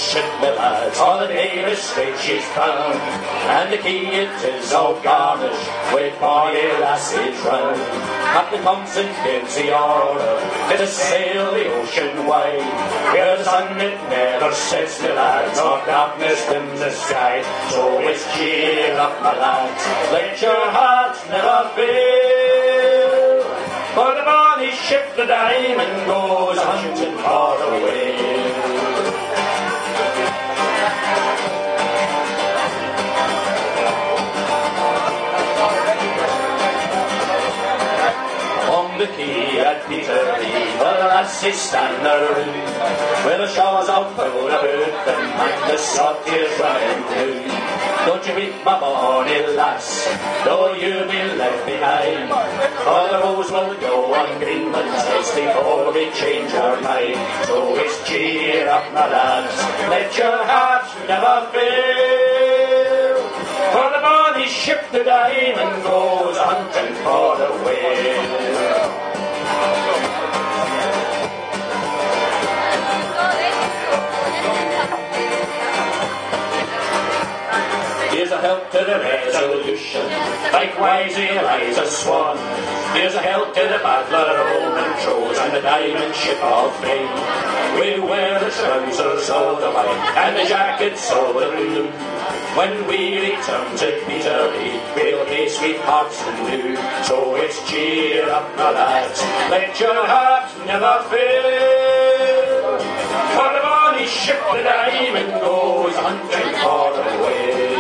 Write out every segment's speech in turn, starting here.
ship, my lads, on the nearest street she's found, and the key it is all garnished with bonny lassies round. Captain Thompson gives the order to sail the ocean wide, where the sun it never sets, my lads, nor darkness in the sky. So it's cheer up, my lads, let your hearts never fail, for the bonny ship the Diamond goes hunting for the whale. On the quay at Peterlee, the lassies stand around, where the shores are full of earth and the salt is running through. Don't you weep, my bonny lass, though you be left behind, for the rose will go on Greenland's ice before we change our mind. So it's cheer up, my lads, let your hearts never fail, for the bonny ship the Diamond goes hunting for the whale. Here's a health to the Resolution, likewise he lies a swan. Here's a health to the Battler of Montrose and the Diamond Ship of Fame. We wear the trousers of the white and the jackets of the blue. When we return to Peterlee, we'll pay sweethearts anew. So it's cheer up, my lads, let your hearts never fail, for the bonny ship the Diamond goes hunting for the whale.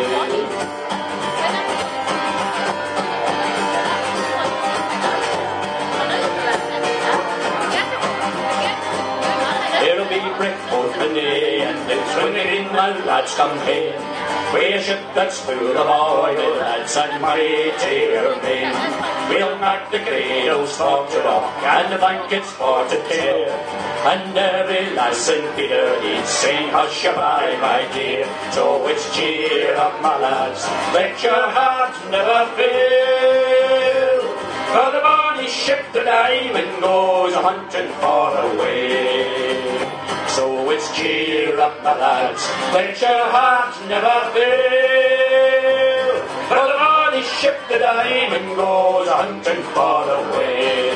There'll be breakfast today, and it's when the my lads come in. We're a ship that's full of oil, lads, and mighty men. We'll mark the cradles for to rock, and the blankets for to tear, and every lass in Peterlee sing hush-a-bye, my dear. So it's cheer up, my lads, let your hearts never fail, for the bonny ship the Diamond goes hunting for a whale. So it's cheer up, my lads, let your hearts never fail, for the bonny ship the Diamond goes hunting for a whale.